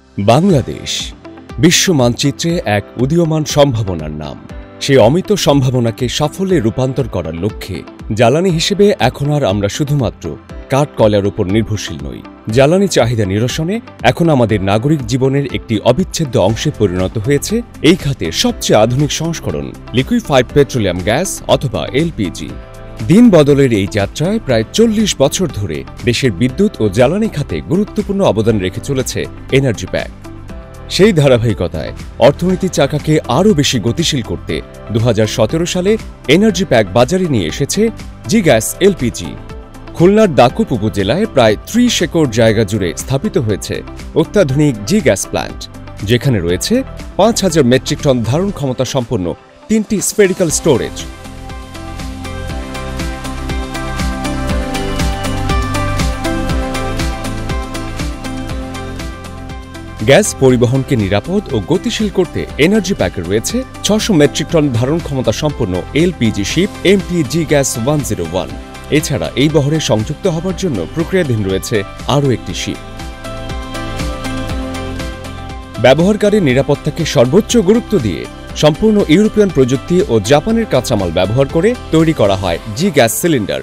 বাংলাদেশ বিশ্ব মানচিত্রে এক উদীয়মান সম্ভাবনার নাম। সেই অমিত সম্ভাবনাকে সাফল্যে রূপান্তর করার লক্ষ্যে জ্বালানি হিসেবে এখন আর আমরা শুধুমাত্র কাঠ কয়লার উপর নির্ভরশীল নই। জ্বালানি চাহিদা নিরসনে এখন আমাদের নাগরিক জীবনের একটি অবিচ্ছেদ্য অংশে পরিণত হয়েছে এই খাতের সবচেয়ে আধুনিক সংস্করণ লিকুইফাইড পেট্রোলিয়াম গ্যাস অথবা এলপিজি। দিন বদলের এই যাত্রায় প্রায় ৪০ বছর ধরে দেশের বিদ্যুৎ ও জ্বালানি খাতে গুরুত্বপূর্ণ অবদান রেখে চলেছে এনার্জি প্যাক। সেই ধারাবাহিকতায় অর্থনীতির চাকাকে আরও বেশি গতিশীল করতে ২০১৭ সালে এনার্জি প্যাক বাজারে নিয়ে এসেছে জি গ্যাস এলপিজি। খুলনার দাকুপ উপজেলায় প্রায় ৩০ একর জায়গা জুড়ে স্থাপিত হয়েছে অত্যাধুনিক জি গ্যাস প্ল্যান্ট, যেখানে রয়েছে ৫,০০০ মেট্রিক টন ধারণ ক্ষমতা সম্পন্ন ৩টি স্ফেরিক্যাল স্টোরেজ। গ্যাস পরিবহনকে নিরাপদ ও গতিশীল করতে এনার্জি প্যাকে রয়েছে ৬০০ মেট্রিক টন ধারণ ক্ষমতা সম্পন্ন LPG ship MT G gas 101। এছাড়া এই বহরে সংযুক্ত হবার জন্য প্রক্রিয়াধীন রয়েছে আরও একটি শিপ। ব্যবহারকারীর নিরাপত্তাকে সর্বোচ্চ গুরুত্ব দিয়ে সম্পূর্ণ ইউরোপিয়ান প্রযুক্তি ও জাপানের কাঁচামাল ব্যবহার করে তৈরি করা হয় জি গ্যাস সিলিন্ডার।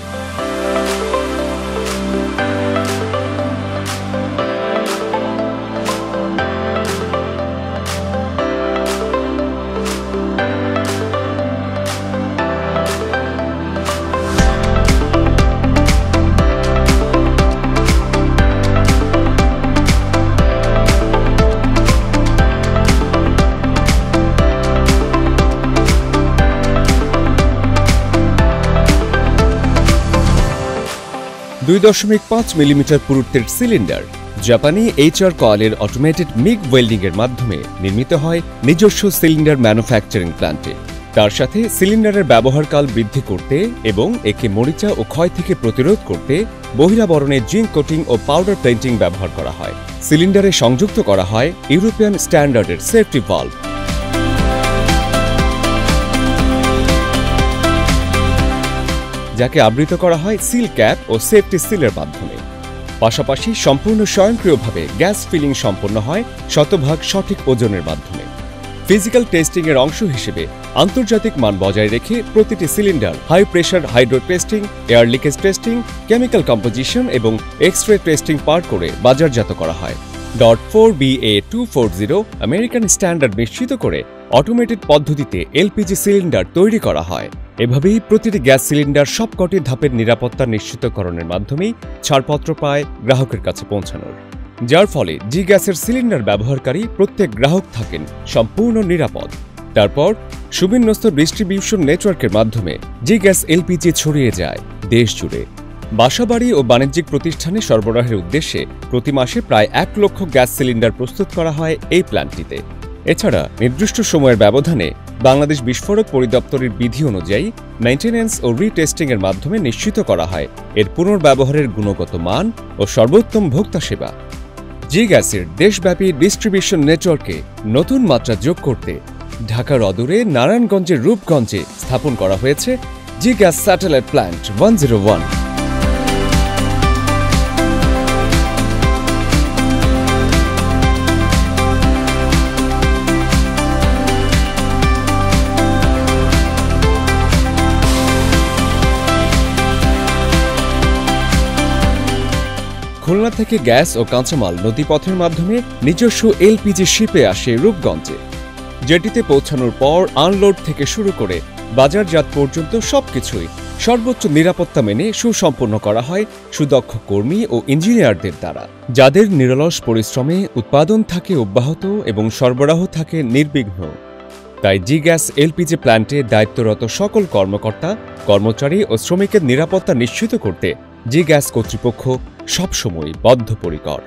দুই ২.৫ মিলিমিটার পুরুত্বের সিলিন্ডার জাপানি HR কয়েলের অটোমেটেড মিগ ওয়েল্ডিং এর মাধ্যমে নির্মিত হয় নিজস্ব সিলিন্ডার ম্যানুফ্যাকচারিং প্ল্যান্টে। তার সাথে সিলিন্ডারের ব্যবহারকাল বৃদ্ধি করতে এবং একে মরিচা ও ক্ষয় থেকে প্রতিরোধ করতে বহিরাবরণে জিঙ্ক কোটিং ও পাউডার পেইন্টিং ব্যবহার করা হয়। সিলিন্ডারে সংযুক্ত করা হয় ইউরোপিয়ান স্ট্যান্ডার্ডের সেফটি ভালভ, যাকে আবৃত করা হয় সিল ক্যাপ ও সেফটি সিলের মাধ্যমে। পাশাপাশি সম্পূর্ণ স্বয়ংক্রিয়ভাবে গ্যাস ফিলিং সম্পন্ন হয় শতভাগ সঠিক ওজনের মাধ্যমে। ফিজিক্যাল টেস্টিং এর অংশ হিসেবে আন্তর্জাতিক মান বজায় রেখে প্রতিটি cylinder high pressure hydro testing, air leakage testing, chemical composition এবং এক্স-রে টেস্টিং পার করে বাজারজাত করা হয়। .4BA240 আমেরিকান স্ট্যান্ডার্ড নিশ্চিত করে অটোমেটেড পদ্ধতিতে এলপিজি সিলিন্ডার তৈরি করা হয়। এভাবেই প্রতিটি গ্যাস সিলিন্ডার সবকটি ধাপের নিরাপত্তা নিশ্চিতকরণের মাধ্যমেই ছাড়পত্র পায় গ্রাহকের কাছে পৌঁছানোর, যার ফলে জি গ্যাসের সিলিন্ডার ব্যবহারকারী প্রত্যেক গ্রাহক থাকেন সম্পূর্ণ নিরাপদ। তারপর সুবিন্যস্ত ডিস্ট্রিবিউশন নেটওয়ার্কের মাধ্যমে জি গ্যাস এলপিজি ছড়িয়ে যায় দেশ জুড়ে। বাসাবাড়ি ও বাণিজ্যিক প্রতিষ্ঠানে সরবরাহের উদ্দেশ্যে প্রতি মাসে প্রায় ১ লক্ষ গ্যাস সিলিন্ডার প্রস্তুত করা হয় এই প্ল্যান্টটিতে। এছাড়া নির্দিষ্ট সময়ের ব্যবধানে বাংলাদেশ বিস্ফোরক পরিদপ্তরের বিধি অনুযায়ী মেইনটেন্যান্স ও রিটেস্টিং এর মাধ্যমে নিশ্চিত করা হয় এর পুনর্ব্যবহারের গুণগত মান ও সর্বোত্তম ভোক্তা সেবা। জি গ্যাসের দেশব্যাপী ডিস্ট্রিবিউশন নেটওয়ার্কে নতুন মাত্রা যোগ করতে ঢাকার অদূরে নারায়ণগঞ্জের রূপগঞ্জে স্থাপন করা হয়েছে G gas satellite plant 101। Khulna থেকে গ্যাস ও কাঁচামাল নদীপথের মাধ্যমে নিজস্ব এলপিজি শিপে আসে রূপগঞ্জে, যেটিতে পৌঁছানোর পর আনলোড থেকে শুরু করে বাজারজাত পর্যন্ত সবকিছুই সর্বোচ্চ নিরাপত্তা মেনে সুসম্পন্ন করা হয় সুদক্ষ কর্মী ও ইঞ্জিনিয়ারদের দ্বারা, যাদের নিরলস পরিশ্রমে উৎপাদন থাকে অব্যাহত এবং সরবরাহ থাকে নির্বিঘ্ন। তাই জি গ্যাস এলপিজি প্ল্যান্টে দায়িত্বরত সকল কর্মকর্তা, কর্মচারী ও শ্রমিকের নিরাপত্তা নিশ্চিত করতে জি গ্যাস কর্তৃপক্ষ সবসময় বদ্ধপরিকর।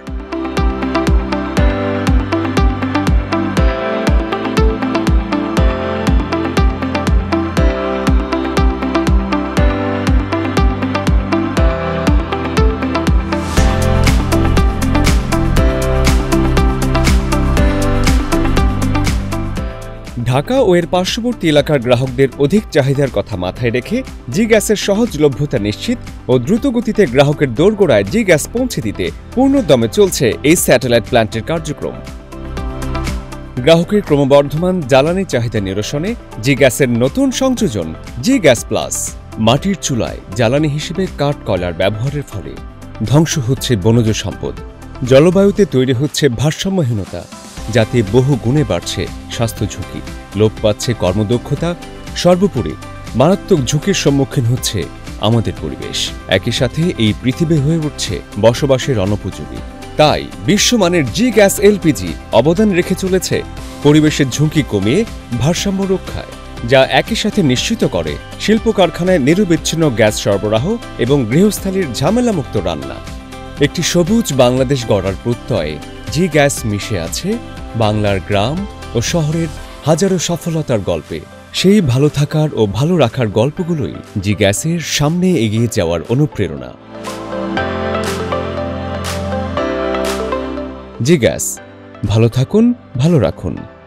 ঢাকা ও এর পার্শ্ববর্তী এলাকার গ্রাহকদের অধিক চাহিদার কথা মাথায় রেখে জি গ্যাসের সহজলভ্যতা নিশ্চিত ও দ্রুতগতিতে গ্রাহকের দোরগোড়ায় জি গ্যাস পৌঁছে দিতে পূর্ণদমে চলছে এই স্যাটেলাইট প্ল্যান্টের কার্যক্রম। গ্রাহকের ক্রমবর্ধমান জ্বালানি চাহিদা নিরসনে জি গ্যাসের নতুন সংযোজন জি গ্যাস প্লাস। মাটির চুলায় জ্বালানি হিসেবে কাঠ কয়লার ব্যবহারের ফলে ধ্বংস হচ্ছে বনজ সম্পদ, জলবায়ুতে তৈরি হচ্ছে ভারসাম্যহীনতা, যাতে বহু গুণে বাড়ছে স্বাস্থ্য ঝুঁকি, লোপ পাচ্ছে কর্মদক্ষতা, সর্বোপরি মারাত্মক ঝুঁকির সম্মুখীন হচ্ছে আমাদের পরিবেশ। একই সাথে এই পৃথিবী হয়ে উঠছে বসবাসের অনুপযোগী। তাই বিশ্বমানের জি গ্যাস এলপিজি অবদান রেখে চলেছে পরিবেশের ঝুঁকি কমিয়ে ভারসাম্য রক্ষায়, যা একই সাথে নিশ্চিত করে শিল্প কারখানায় নিরবিচ্ছিন্ন গ্যাস সরবরাহ এবং গৃহস্থালির ঝামেলামুক্ত রান্না। একটি সবুজ বাংলাদেশ গড়ার প্রত্যয়ে জি গ্যাস মিশে আছে বাংলার গ্রাম ও শহরের হাজারো সফলতার গল্পে। সেই ভালো থাকার ও ভালো রাখার গল্পগুলোই জি গ্যাসের সামনে এগিয়ে যাওয়ার অনুপ্রেরণা। জি গ্যাস, ভালো থাকুন, ভালো রাখুন।